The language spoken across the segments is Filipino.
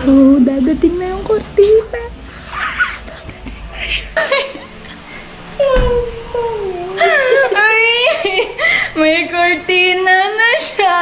So, dadating na yung kurtina. Dadating na siya. Ay! May kurtina na siya!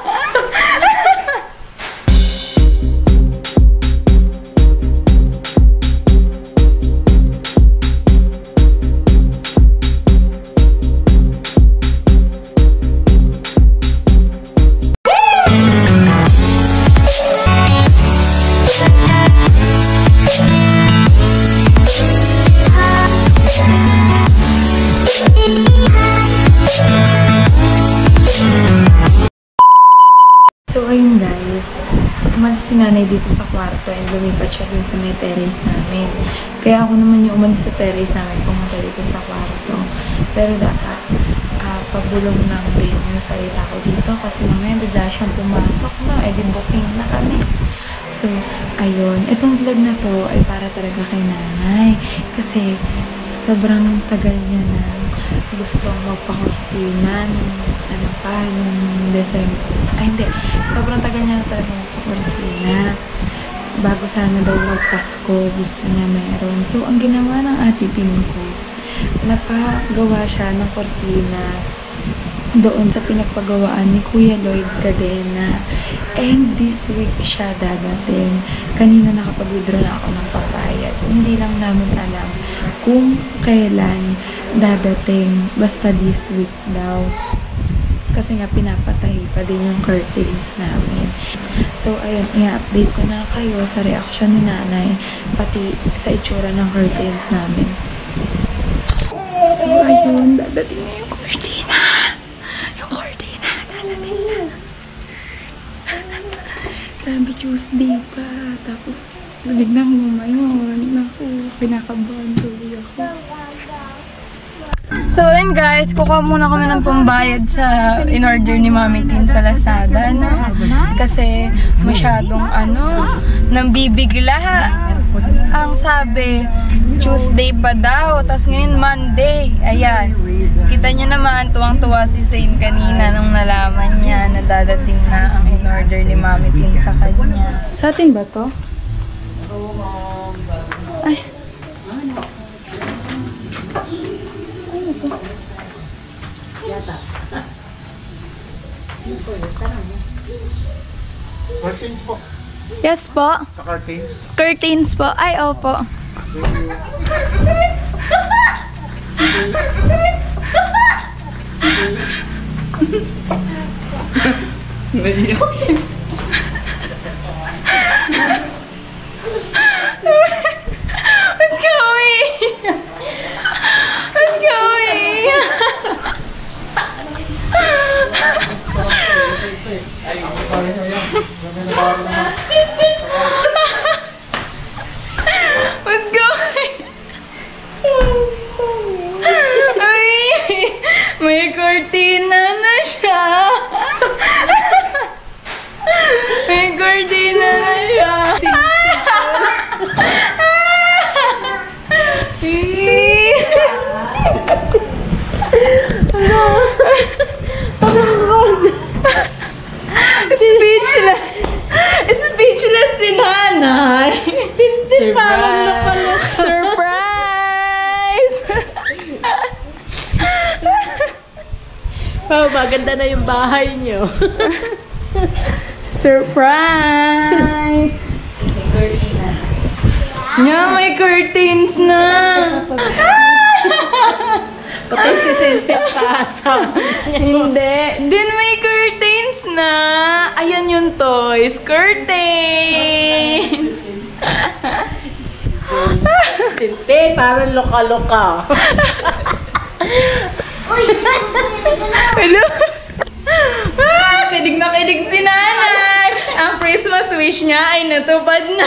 So, ayun guys, umalis si nanay dito sa kwarto and lumipat siya dun sa may terrace namin. Kaya ako naman yung umalis sa terrace namin, pumunta dito sa kwarto. Pero dapat, pabulong ng brain yung salita ko dito kasi mamaya bigla siyang pumasok na, di booking na kami. So, ayun, itong vlog na to ay para talaga kay nanay. Kasi, sobrang tagal niya na gustong magpakurtina nung December. Ay, hindi. Sobrang tagal niya na talaga magpakurtina. Bago sana daw magpasko, gusto niya meron. So, ang ginawa ng ate Pin ko, napagawa siya ng kurtina doon sa pinagpagawaan ni Kuya Lloyd Cadena. And this week siya dadating. Kanina nakapag-withdraw na ako ng papayat. Hindi lang namin alam kung kailan dadating. Basta this week daw. Kasi nga pinapatay pa din yung curtains namin. So, ayun, i-update ko na kayo sa reaction ni nanay, pati sa itsura ng curtains namin. So, ayun, dadating na yung kurtina. Yung kurtina, dadating na. Sabi Tuesday pa, tapos biglang lumayon. Naku, kinakabahan tuloy ako. So, then guys, kukuha muna kami ng pambayad sa in-order ni Mami Tin sa Lazada, no? Kasi masyadong, nang bibigla. Ang sabi, Tuesday pa daw, tapos ngayon Monday. Ayan. Kita niyo naman, tuwang-tuwa si Zane kanina nung nalaman niya na dadating na ang in-order ni Mami Tin sa kanya. Sa atin ba to? Ay. Curtains po. Yes po. Sa curtains? Curtains po. Ay, opo. Naiiyak siya. What's going? What's going? What's going? Ay, may kurtina na siya. May kurtina na siya. Speechless si nanay. Surprise! Wow, maganda na yung bahay nyo. Surprise! May curtains na! Patay si Sinsit pa asam. Hindi. Din may curtains na. Ayan yung toys. Curtains! Sinsit, parang loka-loka. Hello? Kilig na kilig si nanay. Ang Christmas wish niya ay natupad na.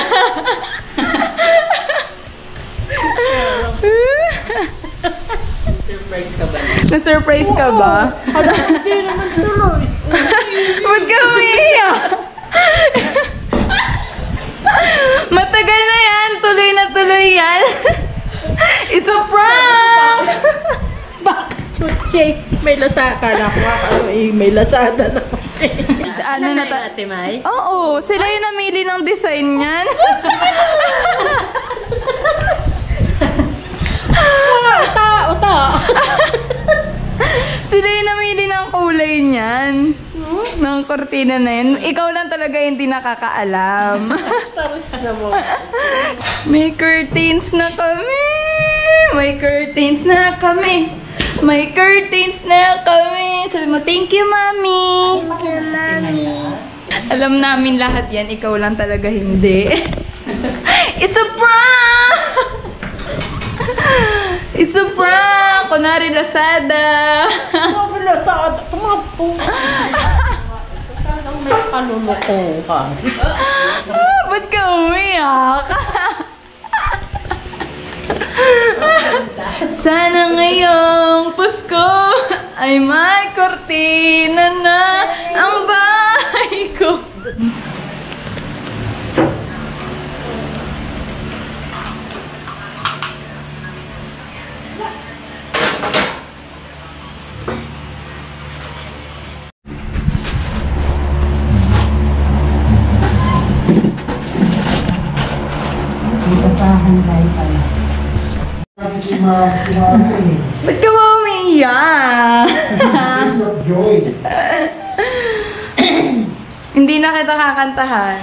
Surprise ka ba? Na-surprise ka ba? Hindi naman tuloy. Huwag ka umiiyak. Matagal na yan. Tuloy na tuloy yan. It's a prank! Bakit? Chuchi, may lasada na ako. May lasada na. Ano na ta? Ate May? Oo, sila yung namili ng design niyan. Uta. Sila yung namili ng kulay niyan. Ng kortina na yun. Ikaw lang talaga hindi nakakaalam. Tapos na mo. May curtains na kami! May curtains na kami! May curtains na kami! Sabi mo, thank you, Mami! Thank you, Mommy. Alam namin lahat yan, ikaw lang talaga hindi. It's a prank! It's a prank! Kunwari Lazada! Wala sa tumapo. Talagang may kalulukuhan. Ba't ka umiyak? Sana ngayong Pasko ay may kortina na ang bahay ko. Ba't ka ba umiiyak? Hindi na kita kakantahan.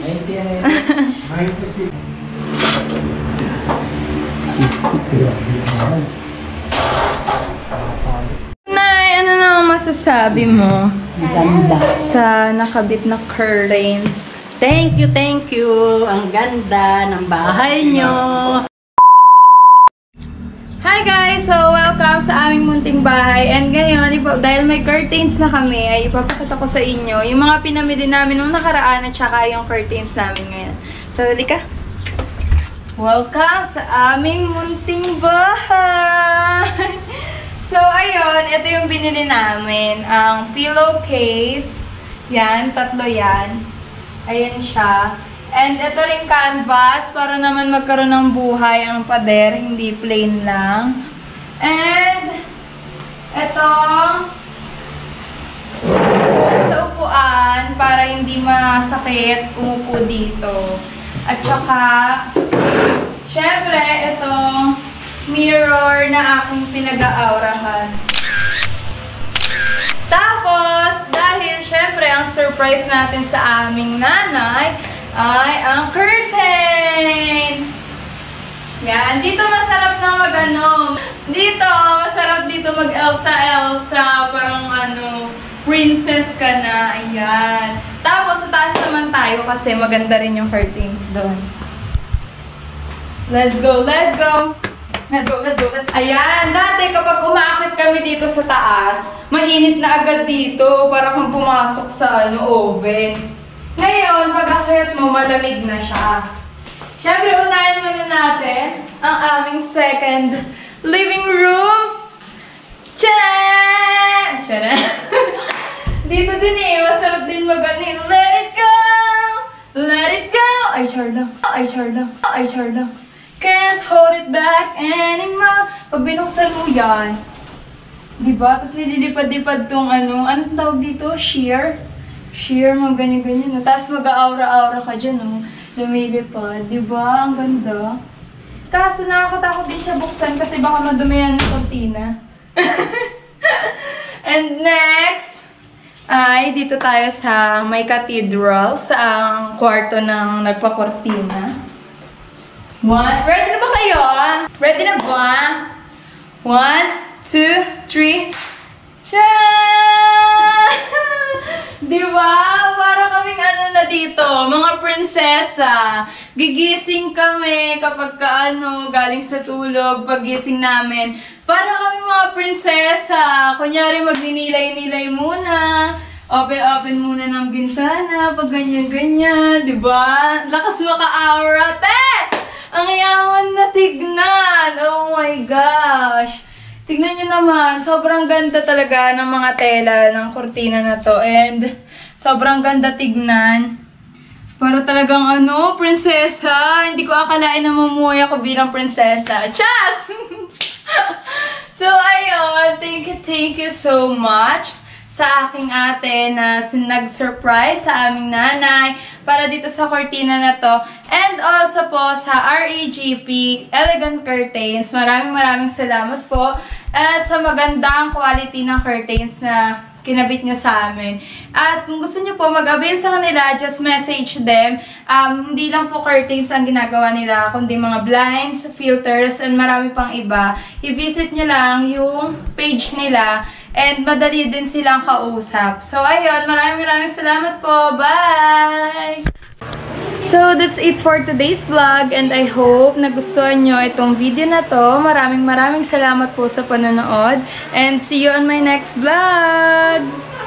Nay, ano naman masasabi mo Ganda. sa nakabit na curtains? Thank you, thank you. Ang ganda ng bahay nyo. Hi guys! So, welcome sa aming munting bahay. And ngayon, dahil may curtains na kami, ay ipapakita ko sa inyo yung mga pinamili namin nung nakaraan at saka yung curtains namin ngayon. So, halika! Welcome sa aming munting bahay! So, ayun, ito yung binili namin. Ang pillowcase. Yan, tatlo yan. Ayan siya. And ito rin canvas para naman magkaroon ng buhay ang pader, hindi plain lang. And ito sa upuan para hindi masakit umupo dito. At saka syempre itong mirror na aking pinag-aurahan. Tapos dahil syempre ang surprise natin sa aming nanay ay ang curtains! Yan. Dito masarap na mag-ano. Dito, masarap dito mag-Elsa. Parang princess ka na. Ayan. Tapos, sa taas naman tayo kasi maganda rin yung curtains doon. Let's go, let's go! Let's go, let's go. Ayan, dati kapag umaakit kami dito sa taas, mainit na agad dito para kang pumasok sa oven. Ngayon, pag-akyat mo, malamig na siya. Siyempre, unahin muna natin ang aming second living room. Tcharan! Tcharan! Dito din masarap din mag-anin. Let it go! Let it go! Ay, charda. Ay, charda. Ay, charda. Can't hold it back anymore. Pag binuksan mo yan, diba? Tapos nililipad-lipad tong anong tawag dito? Sheer? Sheer, mga ganyan-ganyan. Tapos mag-aura-aura ka dyan, lumilipad. Diba? Ang ganda. Kaso nakakatakot din siya buksan kasi baka madumihan ng kortina. And next, ay dito tayo sa may cathedral, sa ang kwarto ng nagpa-kortina. Ready na ba kayo? Ready na ba? 1, 2, 3. Tchaaan! Diba? Para kaming na dito, mga prinsesa. Gigising kami kapag galing sa tulog, paggising namin. Para kami mga prinsesa. Kunyari, magninilay-nilay muna. Open muna ng bintana, pag ganyan-ganyan. Diba? Lakas maka-aura, te! Ang yaman na tignan! Oh my gosh! Tignan nyo naman, sobrang ganda talaga ng mga tela ng kortina na to. And sobrang ganda tignan. Para talagang prinsesa. Hindi ko akalain na mamuhay ako bilang prinsesa. Chas! So, ayun. Thank you so much sa aking ate na nag-surprise sa aming nanay para dito sa cortina na to. And also po sa REGP Elegant Curtains. Maraming salamat po. At sa magandang quality ng curtains na kinabit nyo sa amin. At kung gusto nyo po mag-avail sa kanila, just message them. Hindi lang po curtains ang ginagawa nila, kundi mga blinds, filters, and marami pang iba. I-visit nyo lang yung page nila and madali din silang kausap. So, ayun, maraming salamat po. Bye! So, that's it for today's vlog and I hope nagustuhan nyo itong video na to. Maraming salamat po sa panonood and see you on my next vlog!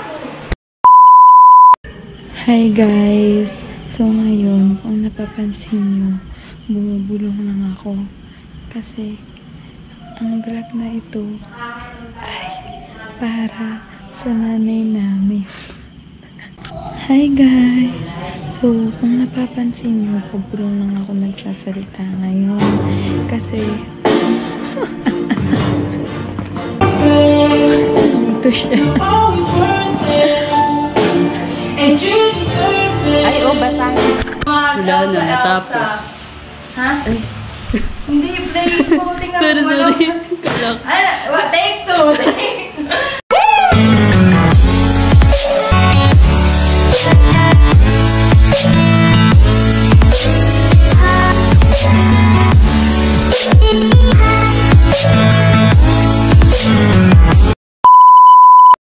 Hi guys! So, ngayon, kung napapansin nyo, bumubulong lang ako kasi ang vlog na ito ay para sa nanay namin. Hi guys! So, kung napapansin nyo, pabulong lang ako nagsasalita ngayon. Kasi, dito siya. Ay, basahin. Wala na, natapos. Ha? Hindi, play mo. Tingnan mo. Sorry. Take two.